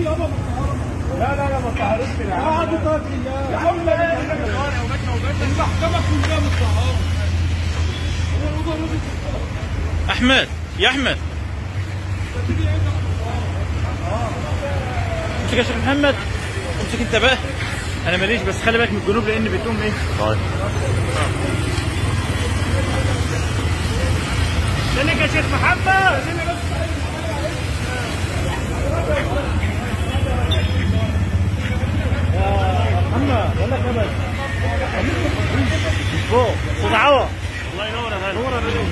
لا لا لا ما تطهروش كده يا عم. يا عم المحكمة كلها متطهرة. احمد يا احمد امسك يا شيخ محمد، امسك انت بقى، انا ماليش، بس خلي بالك من الجنوب لان بتقوم ايه. طيب استنى يا شيخ محمد. محمد بقول لك ايه بس فوق صوت عوا. الله ينور يا فندم.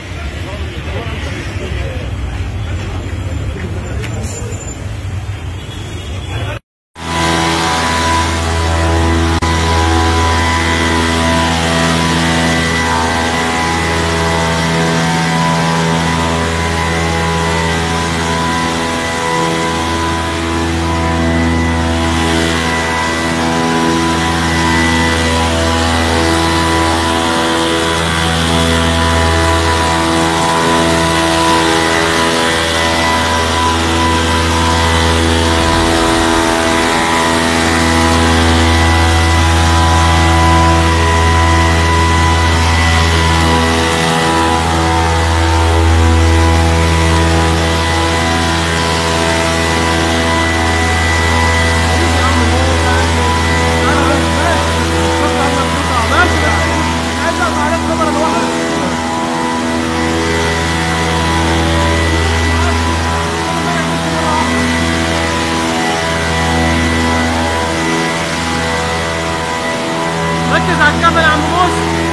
ركز على الكاميرا يا عم موسى.